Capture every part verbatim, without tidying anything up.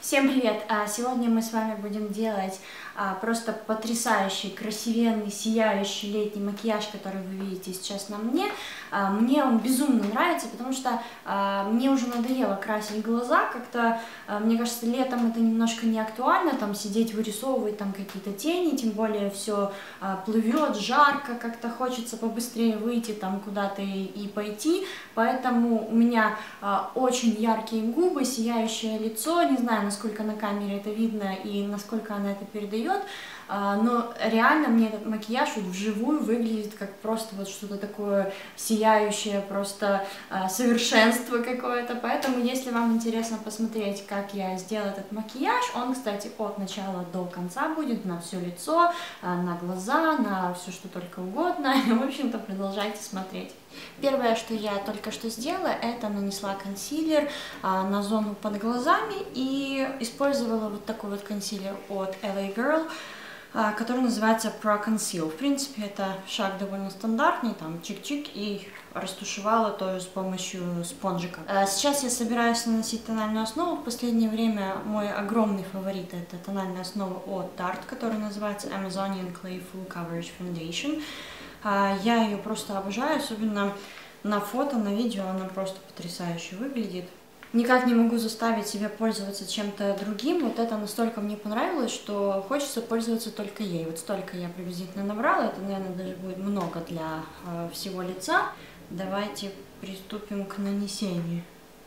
Всем привет! Сегодня мы с вами будем делать просто потрясающий, красивенный, сияющий летний макияж, который вы видите сейчас на мне. Мне он безумно нравится, потому что мне уже надоело красить глаза. Как-то, мне кажется, летом это немножко не актуально, там сидеть, вырисовывать там какие-то тени, тем более все плывет, жарко, как-то хочется побыстрее выйти там куда-то и, и пойти. Поэтому у меня очень яркие губы, сияющее лицо, не знаю, насколько на камере это видно и насколько она это передает, но реально мне этот макияж вот вживую выглядит как просто вот что-то такое сияющее, просто совершенство какое-то. Поэтому, если вам интересно посмотреть, как я сделала этот макияж, он, кстати, от начала до конца будет на все лицо, на глаза, на все, что только угодно. В общем-то, продолжайте смотреть. Первое, что я только что сделала, это нанесла консилер а, на зону под глазами и использовала вот такой вот консилер от эл эй Girl, а, который называется Pro Conceal. В принципе, это шаг довольно стандартный, там чик-чик, и растушевала тоже с помощью спонжика. А сейчас я собираюсь наносить тональную основу. В последнее время мой огромный фаворит — это тональная основа от Tarte, которая называется Amazonian Clay Full Coverage Foundation. Я ее просто обожаю, особенно на фото, на видео она просто потрясающе выглядит. Никак не могу заставить себя пользоваться чем-то другим. Вот это настолько мне понравилось, что хочется пользоваться только ей. Вот столько я приблизительно набрала. Это, наверное, даже будет много для э, всего лица. Давайте приступим к нанесению.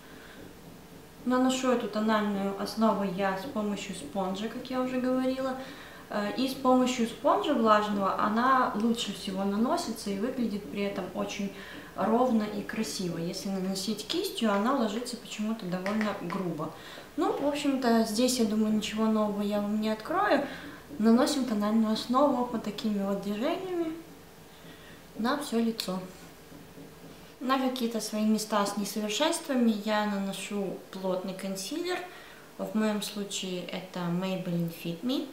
Наношу эту тональную основу я с помощью спонжа, как я уже говорила. И с помощью спонжа влажного она лучше всего наносится и выглядит при этом очень ровно и красиво. Если наносить кистью, она ложится почему-то довольно грубо. Ну, в общем-то, здесь, я думаю, ничего нового я вам не открою. Наносим тональную основу вот такими вот движениями на все лицо. На какие-то свои места с несовершенствами я наношу плотный консилер. В моем случае это Maybelline Fit Me.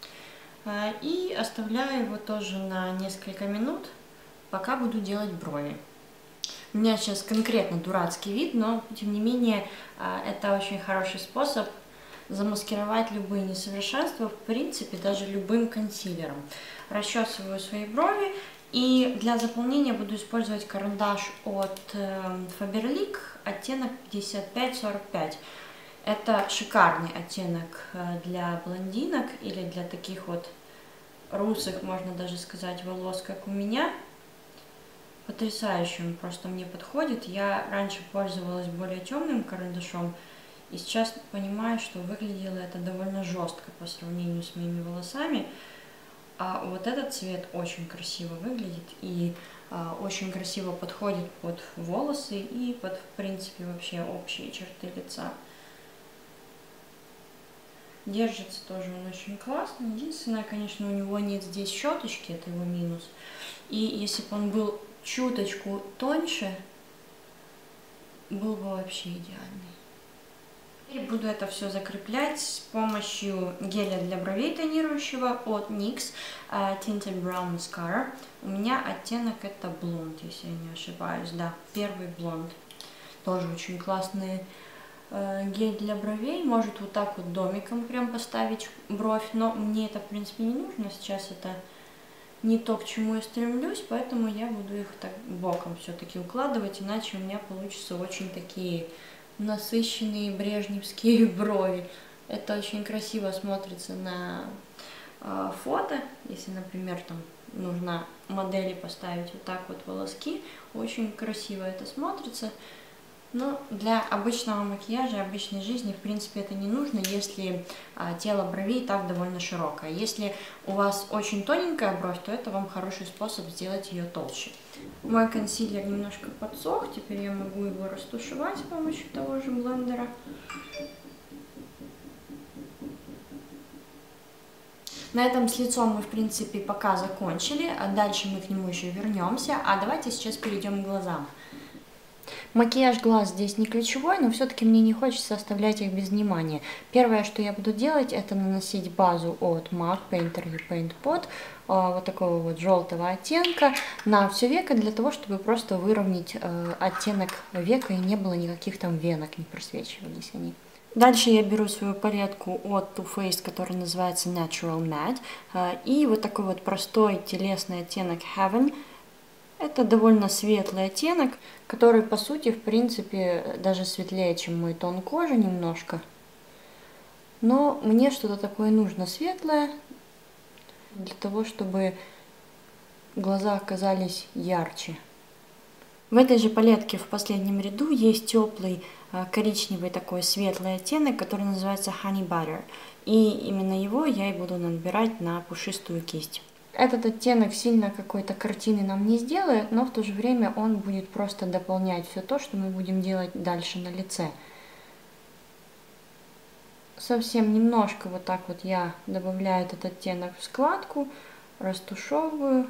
И оставляю его тоже на несколько минут, пока буду делать брови. У меня сейчас конкретно дурацкий вид, но тем не менее это очень хороший способ замаскировать любые несовершенства, в принципе, даже любым консилером. Расчесываю свои брови и для заполнения буду использовать карандаш от Faberlic, оттенок пятьдесят пять сорок пять. Это шикарный оттенок для блондинок или для таких вот русых, можно даже сказать, волос, как у меня. Потрясающе он просто мне подходит. Я раньше пользовалась более темным карандашом, и сейчас понимаю, что выглядело это довольно жестко по сравнению с моими волосами. А вот этот цвет очень красиво выглядит и а, очень красиво подходит под волосы и под, в принципе, вообще общие черты лица. Держится тоже он очень классно. Единственное, конечно, у него нет здесь щеточки, это его минус. И если бы он был чуточку тоньше, был бы вообще идеальный. Теперь буду это все закреплять с помощью геля для бровей тонирующего от никс Tinted Brown Mascara. У меня оттенок это блонд, если я не ошибаюсь. Да, первый блонд. Тоже очень классный гель для бровей. Может вот так вот домиком прям поставить бровь, но мне это в принципе не нужно. Сейчас это не то, к чему я стремлюсь, поэтому я буду их так боком все-таки укладывать, иначе у меня получится очень такие насыщенные брежневские брови. Это очень красиво смотрится на э, фото, если, например, там нужно модели поставить вот так вот волоски, очень красиво это смотрится. Но для обычного макияжа, обычной жизни, в принципе, это не нужно, если а, тело бровей так довольно широкое. Если у вас очень тоненькая бровь, то это вам хороший способ сделать ее толще. Мой консилер немножко подсох, теперь я могу его растушевать с помощью того же блендера. На этом с лицом мы, в принципе, пока закончили, а дальше мы к нему еще вернемся. А давайте сейчас перейдем к глазам. Макияж глаз здесь не ключевой, но все-таки мне не хочется оставлять их без внимания. Первое, что я буду делать, это наносить базу от MAC Painter You Paint Pot, вот такого вот желтого оттенка, на все веко, для того, чтобы просто выровнять оттенок века и не было никаких там венок, не просвечивались они. Дальше я беру свою палетку от Too Faced, которая называется Natural Matte, и вот такой вот простой телесный оттенок Heaven. Это довольно светлый оттенок, который по сути, в принципе, даже светлее, чем мой тон кожи немножко. Но мне что-то такое нужно светлое, для того, чтобы глаза оказались ярче. В этой же палетке в последнем ряду есть теплый коричневый такой светлый оттенок, который называется Honey Butter. И именно его я и буду набирать на пушистую кисть. Этот оттенок сильно какой-то картины нам не сделает, но в то же время он будет просто дополнять все то, что мы будем делать дальше на лице. Совсем немножко вот так вот я добавляю этот оттенок в складку, растушевываю.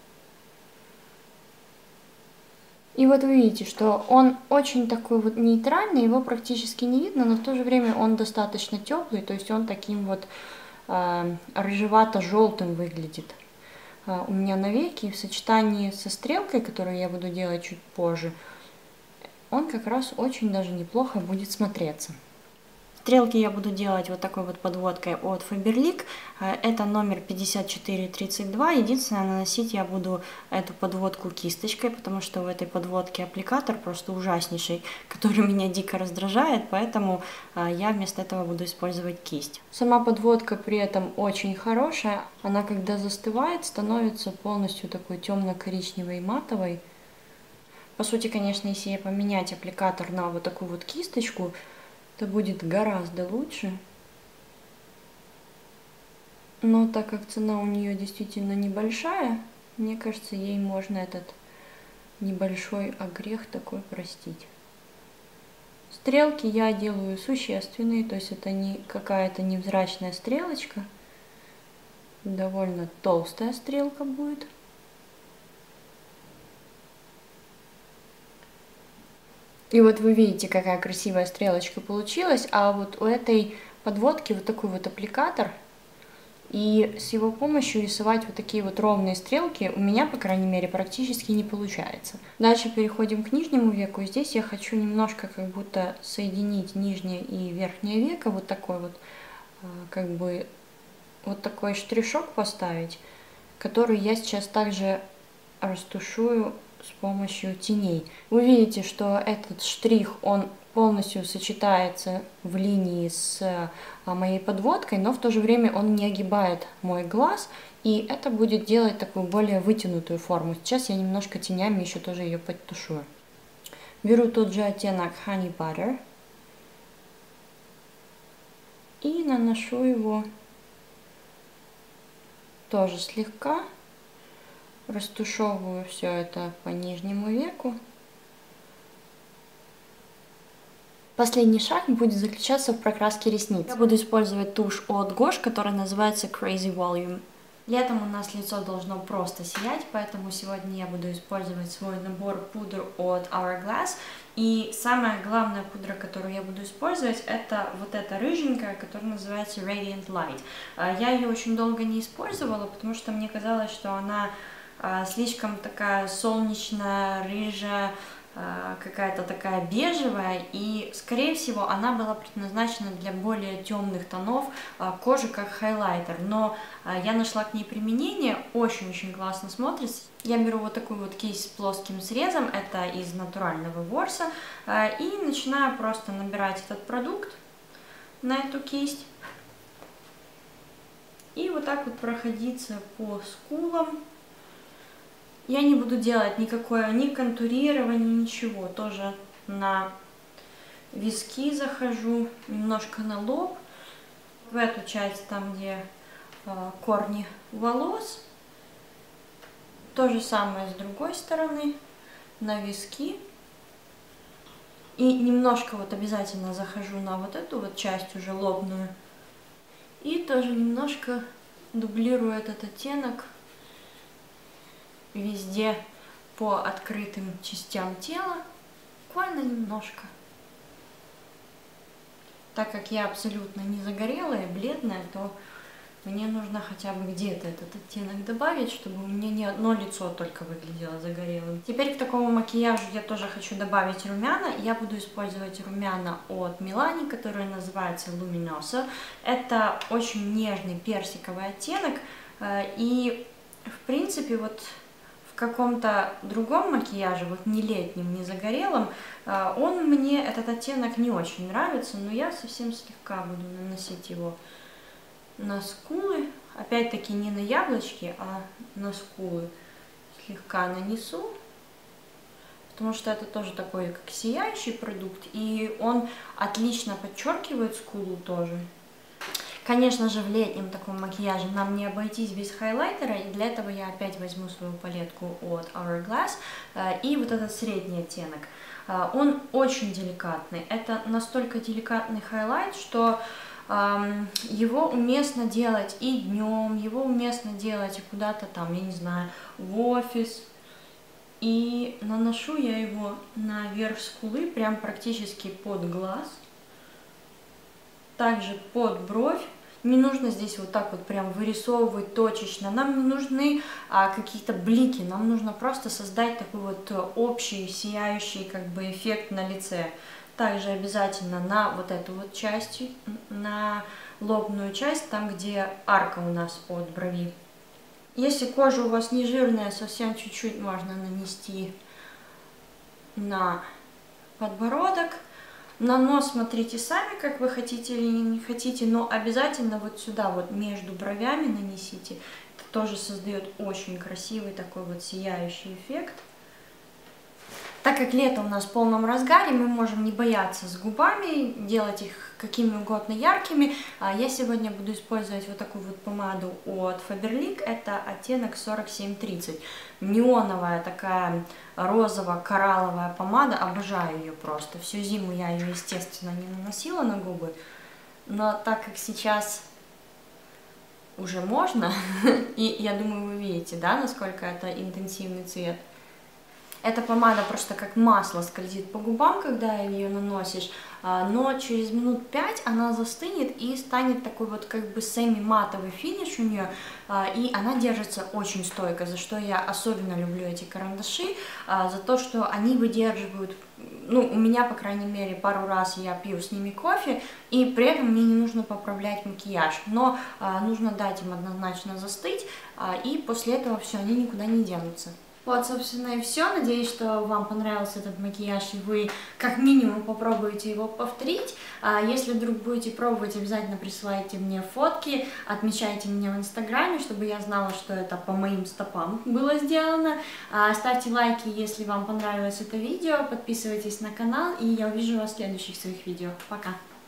И вот вы видите, что он очень такой вот нейтральный, его практически не видно, но в то же время он достаточно теплый, то есть он таким вот э, рыжевато-желтым выглядит э, у меня на веке. И в сочетании со стрелкой, которую я буду делать чуть позже, он как раз очень даже неплохо будет смотреться. Стрелки я буду делать вот такой вот подводкой от Faberlic. Это номер пятьдесят четыре тридцать два. Единственное, наносить я буду эту подводку кисточкой, потому что в этой подводке аппликатор просто ужаснейший, который меня дико раздражает, поэтому я вместо этого буду использовать кисть. Сама подводка при этом очень хорошая. Она, когда застывает, становится полностью такой темно-коричневой матовой. По сути, конечно, если я поменять аппликатор на вот такую вот кисточку, это будет гораздо лучше, но так как цена у нее действительно небольшая, мне кажется, ей можно этот небольшой огрех такой простить. Стрелки я делаю существенные, то есть это не какая-то невзрачная стрелочка, довольно толстая стрелка будет. И вот вы видите, какая красивая стрелочка получилась, а вот у этой подводки вот такой вот аппликатор, и с его помощью рисовать вот такие вот ровные стрелки у меня, по крайней мере, практически не получается. Дальше переходим к нижнему веку. Здесь я хочу немножко как будто соединить нижнее и верхнее веко, вот такой вот, как бы, вот такой штришок поставить, который я сейчас также растушую с помощью теней. Вы видите, что этот штрих, он полностью сочетается в линии с моей подводкой, но в то же время он не огибает мой глаз, и это будет делать такую более вытянутую форму. Сейчас я немножко тенями еще тоже ее подтушую. Беру тот же оттенок Honey Butter и наношу его тоже слегка. Растушевываю все это по нижнему веку. Последний шаг будет заключаться в прокраске ресниц. Я буду использовать тушь от Gosh, которая называется Crazy Volume. Летом у нас лицо должно просто сиять, поэтому сегодня я буду использовать свой набор пудр от Hourglass. И самая главная пудра, которую я буду использовать, это вот эта рыженькая, которая называется Radiant Light. Я ее очень долго не использовала, потому что мне казалось, что она слишком такая солнечная, рыжая, какая-то такая бежевая, и, скорее всего, она была предназначена для более темных тонов кожи, как хайлайтер, но я нашла к ней применение, очень-очень классно смотрится. Я беру вот такую вот кисть с плоским срезом, это из натурального ворса, и начинаю просто набирать этот продукт на эту кисть, и вот так вот проходиться по скулам. Я не буду делать никакое ни контурирование, ничего. Тоже на виски захожу, немножко на лоб. В эту часть, там где э, корни волос. То же самое с другой стороны, на виски. И немножко вот обязательно захожу на вот эту вот часть уже лобную. И тоже немножко дублирую этот оттенок везде по открытым частям тела, буквально немножко. Так как я абсолютно не загорелая, бледная, то Мне нужно хотя бы где-то этот оттенок добавить, чтобы у меня не одно лицо только выглядело загорелым. Теперь к такому макияжу я тоже хочу добавить румяна. Я буду использовать румяна от Milani, которые называются Luminoso. Это очень нежный персиковый оттенок. И, в принципе, вот в каком-то другом макияже, вот не летнем, не загорелом, он мне, этот оттенок, не очень нравится, но я совсем слегка буду наносить его на скулы, опять-таки не на яблочки, а на скулы слегка нанесу, потому что это тоже такой как сияющий продукт, и он отлично подчеркивает скулу тоже. Конечно же, в летнем таком макияже нам не обойтись без хайлайтера, и для этого я опять возьму свою палетку от Hourglass и вот этот средний оттенок. Он очень деликатный, это настолько деликатный хайлайт, что его уместно делать и днем, его уместно делать и куда-то там, я не знаю, в офис. И наношу я его наверх скулы, прям практически под глаз, также под бровь. Не нужно здесь вот так вот прям вырисовывать точечно, нам не нужны а, какие-то блики, нам нужно просто создать такой вот общий сияющий как бы эффект на лице. Также обязательно на вот эту вот часть, на лобную часть, там где арка у нас от брови. Если кожа у вас не жирная, совсем чуть-чуть можно нанести на подбородок. На нос смотрите сами, как вы хотите или не хотите, но обязательно вот сюда, вот между бровями нанесите. Это тоже создает очень красивый такой вот сияющий эффект. Так как лето у нас в полном разгаре, мы можем не бояться с губами, делать их какими угодно яркими. Я сегодня буду использовать вот такую вот помаду от Faberlic, это оттенок сорок семь тридцать. Неоновая такая розово-коралловая помада, обожаю ее просто. Всю зиму я ее, естественно, не наносила на губы, но так как сейчас уже можно, и я думаю, вы видите, да, насколько это интенсивный цвет. Эта помада просто как масло скользит по губам, когда ее наносишь, но через минут пять она застынет и станет такой вот как бы семи-матовый финиш у нее, и она держится очень стойко, за что я особенно люблю эти карандаши, за то, что они выдерживают, ну, у меня, по крайней мере, пару раз я пью с ними кофе, и при этом мне не нужно поправлять макияж, но нужно дать им однозначно застыть, и после этого все, они никуда не денутся. Вот, собственно, и все. Надеюсь, что вам понравился этот макияж, и вы как минимум попробуете его повторить. Если вдруг будете пробовать, обязательно присылайте мне фотки, отмечайте меня в инстаграме, чтобы я знала, что это по моим стопам было сделано. Ставьте лайки, если вам понравилось это видео, подписывайтесь на канал, и я увижу вас в следующих своих видео. Пока!